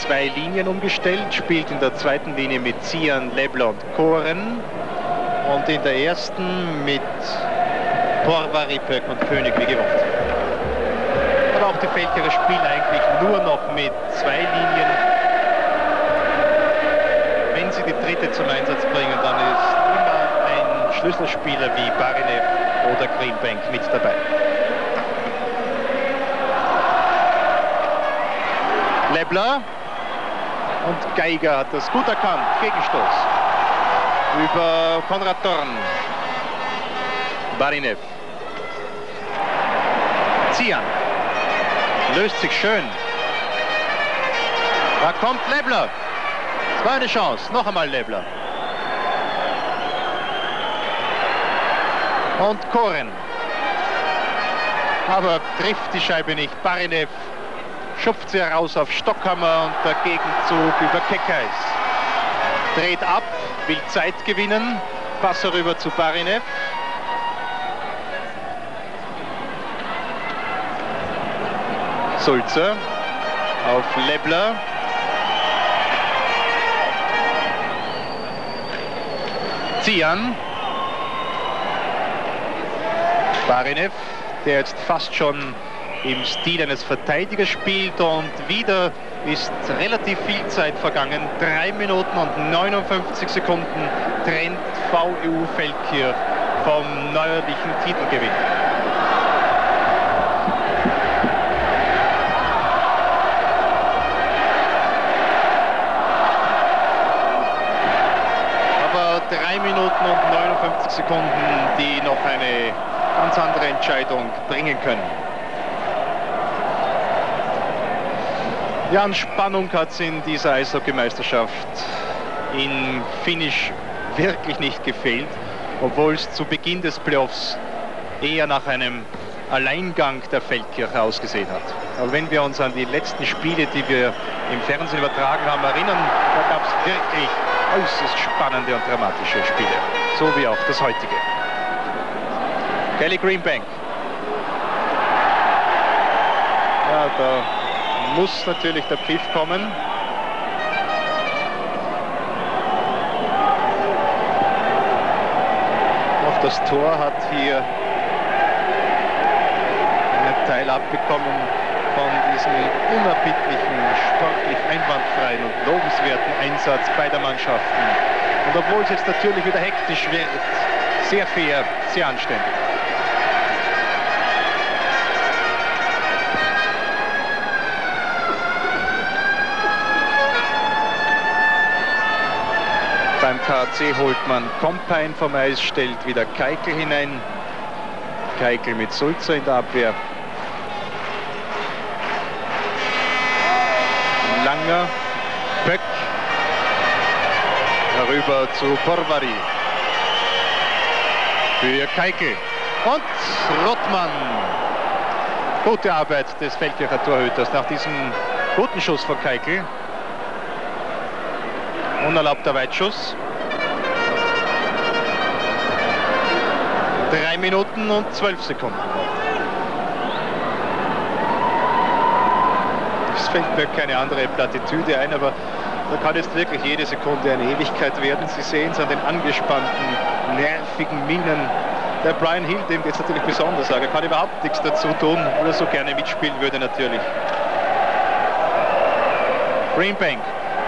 2 Linien umgestellt, spielt in der zweiten Linie mit Zian, Lebler und Koren und in der ersten mit Porvari, Pöck und König wie gewohnt. Aber auch die Feldkircher spielen eigentlich nur noch mit 2 Linien. Wenn sie die dritte zum Einsatz bringen, dann ist immer ein Schlüsselspieler wie Barinev oder Greenbank mit dabei. Lebler und Geiger hat das gut erkannt. Gegenstoß über Konrad Thorn. Barinev. Zian. Löst sich schön. Da kommt Lebler. Das war eine Chance. Noch einmal Lebler. Und Koren. Aber trifft die Scheibe nicht. Barinev schupft sie heraus auf Stockhammer und der Gegenzug über Kekais. Dreht ab, will Zeit gewinnen. Pass rüber zu Barinev. Sulzer auf Lebler. Zian. Barinev, der jetzt fast schon im Stil eines Verteidigers spielt und wieder ist relativ viel Zeit vergangen. 3 Minuten und 59 Sekunden trennt VEU Feldkirch vom neuerlichen Titelgewinn. Aber 3 Minuten und 59 Sekunden, die noch eine ganz andere Entscheidung bringen können. Ja, an Spannung hat es in dieser Eishockeymeisterschaft in Finish wirklich nicht gefehlt, obwohl es zu Beginn des Playoffs eher nach einem Alleingang der Feldkircher ausgesehen hat. Aber wenn wir uns an die letzten Spiele, die wir im Fernsehen übertragen haben, erinnern, da gab es wirklich äußerst spannende und dramatische Spiele, so wie auch das heutige. Kelly Greenbank. Ja, da muss natürlich der Pfiff kommen. Auch das Tor hat hier einen Teil abbekommen von diesem unerbittlichen, sportlich einwandfreien und lobenswerten Einsatz beider Mannschaften. Und obwohl es jetzt natürlich wieder hektisch wird, sehr fair, sehr anständig. Beim KC holt man Compain vom Eis, stellt wieder Keikel hinein. Keikel mit Sulzer in der Abwehr. Langer, Pöck. Rüber zu Porvari. Für Keikel. Und Rottmann. Gute Arbeit des Feldkircher Torhüters nach diesem guten Schuss von Keikel. Unerlaubter Weitschuss. 3 Minuten und 12 Sekunden. Es fällt mir keine andere Plattitüde ein, aber da kann jetzt wirklich jede Sekunde eine Ewigkeit werden. Sie sehen es an den angespannten, nervigen Mienen. Der Brian Hill, dem geht es natürlich besonders. Er kann überhaupt nichts dazu tun, weil er so gerne mitspielen würde natürlich. Greenbank.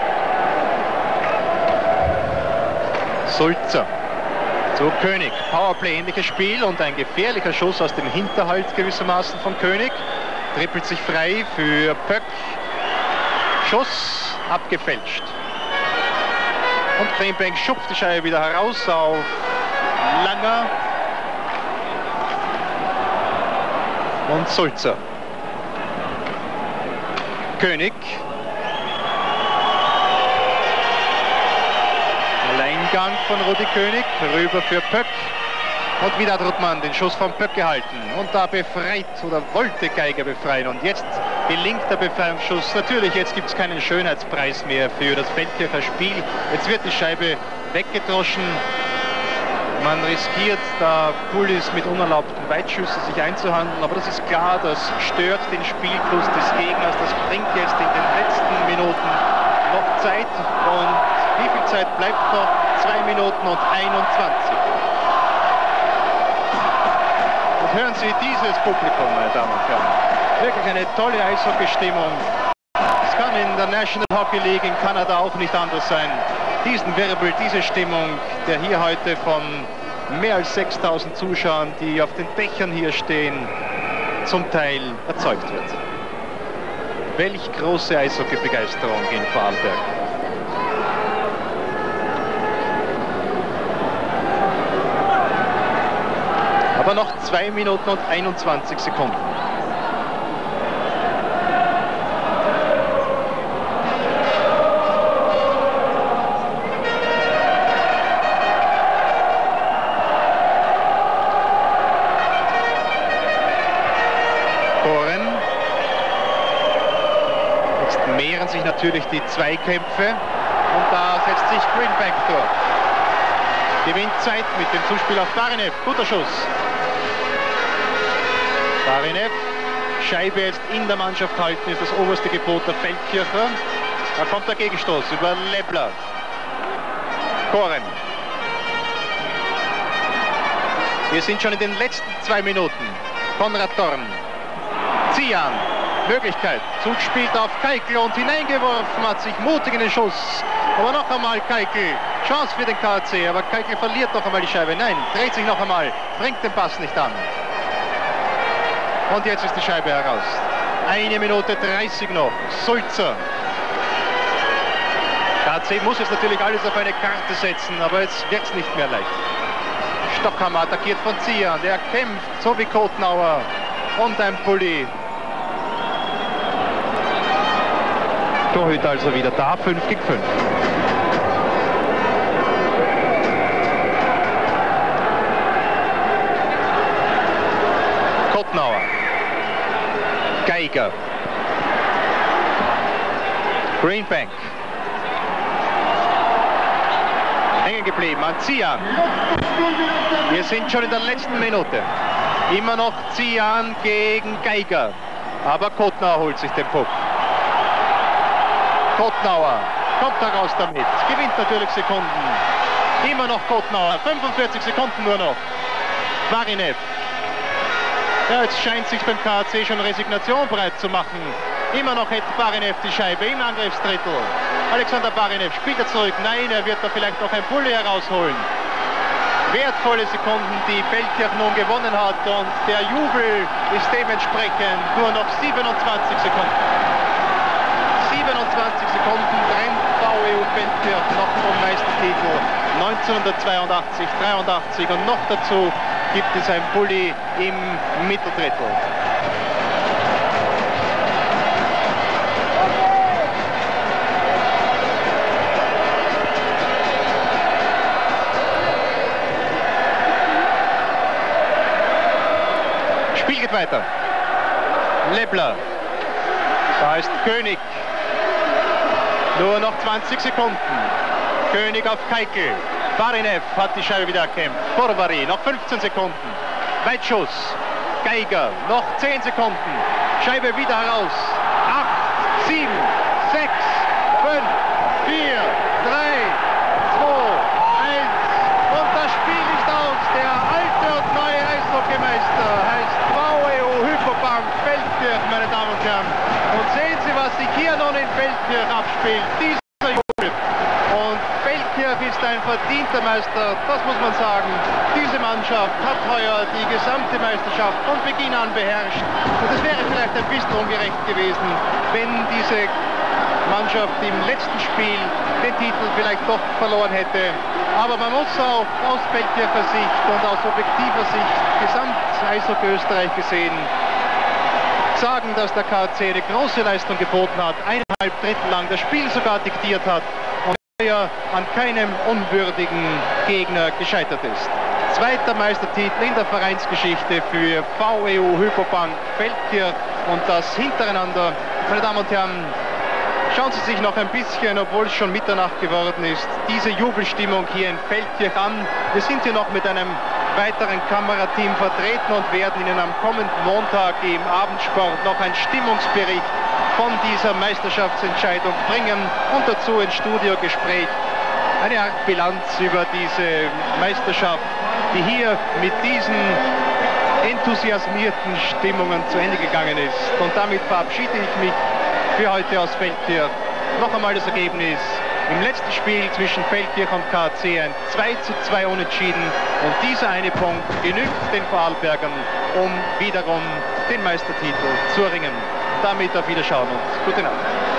Sulzer zu König. Powerplay ähnliches Spiel und ein gefährlicher Schuss aus dem Hinterhalt gewissermaßen von König. Trippelt sich frei für Pöck. Schuss abgefälscht. Und Greenbank schupft die Scheibe wieder heraus auf Langer. Und Sulzer. König. Alleingang von Rudi König, rüber für Pöck. Und wieder hat Rottmann den Schuss von Pöck gehalten. Und da befreit oder wollte Geiger befreien. Und jetzt gelingt der Befreiungsschuss. Natürlich, jetzt gibt es keinen Schönheitspreis mehr für das Feldkircher Spiel. Jetzt wird die Scheibe weggedroschen. Man riskiert, da Pulis mit unerlaubten Weitschüssen sich einzuhandeln. Aber das ist klar, das stört den Spielfluss des Gegners. Das bringt jetzt in den letzten Minuten Zeit. Und wie viel Zeit bleibt noch? 2 Minuten und 21. Und hören Sie dieses Publikum, meine Damen und Herren. Wirklich eine tolle Eishockey-Stimmung. Es kann in der National Hockey League in Kanada auch nicht anders sein. Diesen Wirbel, diese Stimmung, der hier heute von mehr als 6000 Zuschauern, die auf den Dächern hier stehen, zum Teil erzeugt wird. Welch große Eishockey-Begeisterung in Vorarlberg. Aber noch 2 Minuten und 21 Sekunden. Mehren sich natürlich die Zweikämpfe und da setzt sich Greenbank durch. Gewinnt Zeit mit dem Zuspiel auf Barinev. Guter Schuss. Barinev. Scheibe jetzt in der Mannschaft halten, ist das oberste Gebot der Feldkircher. Da kommt der Gegenstoß über Lebler. Koren. Wir sind schon in den letzten 2 Minuten. Konrad Dorn. Zian. Möglichkeit. Zug spielt auf Keikel und hineingeworfen, hat sich mutig in den Schuss. Aber noch einmal Keikel. Chance für den KAC, aber Keikel verliert noch einmal die Scheibe. Nein, dreht sich noch einmal, bringt den Pass nicht an. Und jetzt ist die Scheibe heraus. 1 Minute 30 noch. Sulzer. KAC muss jetzt natürlich alles auf eine Karte setzen, aber jetzt wird es nicht mehr leicht. Stockhammer attackiert von Zian. Der kämpft, so wie Kotnauer. Und ein Pulli. Torhüter also wieder da, 5 gegen 5. Kotnauer. Geiger. Greenbank. Hängen geblieben an Zian. Wir sind schon in der letzten Minute. Immer noch Zian gegen Geiger. Aber Kotnauer holt sich den Puck. Kotnauer kommt heraus damit, gewinnt natürlich Sekunden. Immer noch Kotnauer, 45 Sekunden nur noch. Barinev. Ja, jetzt scheint sich beim KAC schon Resignation breit zu machen. Immer noch hätte Barinev die Scheibe im Angriffsdrittel. Alexander Barinev spielt er zurück. Nein, er wird da vielleicht noch ein Pulli herausholen. Wertvolle Sekunden, die Feldkirch nun gewonnen hat, und der Jubel ist dementsprechend nur noch 27 Sekunden. 27 Sekunden trennt VEU Feldkirch noch vom Meistertitel 1982, 83 und noch dazu gibt es ein Pulli im Mitteldrittel. Spiel geht weiter. Lebler. Da ist König. Nur noch 20 Sekunden. König auf Keikel. Barinev hat die Scheibe wieder erkämpft. Borvari, noch 15 Sekunden. Weitschuss. Geiger, noch 10 Sekunden. Scheibe wieder heraus. 8, 7, 6, 5, 4, 3, 2, 1. Und das Spiel ist aus. Der alte und neue Eishockeymeister heißt VEU Hypobank Feldkirch, meine Damen und Herren. Und sehen Sie, was sich hier nun in Feldkirch abspielt. Dieser Jubel. Und Feldkirch ist ein verdienter Meister, das muss man sagen. Diese Mannschaft hat heuer die gesamte Meisterschaft von Beginn an beherrscht. Und es wäre vielleicht ein bisschen ungerecht gewesen, wenn diese Mannschaft im letzten Spiel den Titel vielleicht doch verloren hätte. Aber man muss auch aus Feldkircher Sicht und aus objektiver Sicht, Gesamt-Eishockey Österreich gesehen, sagen, dass der KAC eine große Leistung geboten hat, 1,5 Drittel lang das Spiel sogar diktiert hat und er an keinem unwürdigen Gegner gescheitert ist. Zweiter Meistertitel in der Vereinsgeschichte für VEU Hypobank Feldkirch und das hintereinander. Meine Damen und Herren, schauen Sie sich noch ein bisschen, obwohl es schon Mitternacht geworden ist, diese Jubelstimmung hier in Feldkirch an. Wir sind hier noch mit einem weiteren Kamerateam vertreten und werden Ihnen am kommenden Montag im Abendsport noch einen Stimmungsbericht von dieser Meisterschaftsentscheidung bringen und dazu ein Studiogespräch, eine Art Bilanz über diese Meisterschaft, die hier mit diesen enthusiasmierten Stimmungen zu Ende gegangen ist. Und damit verabschiede ich mich für heute aus Feldkirch. Noch einmal das Ergebnis im letzten Spiel zwischen Feldkirch und KAC, ein 2:2 Unentschieden. Und dieser eine Punkt genügt den Vorarlbergern, um wiederum den Meistertitel zu erringen. Damit auf Wiederschauen und gute Nacht.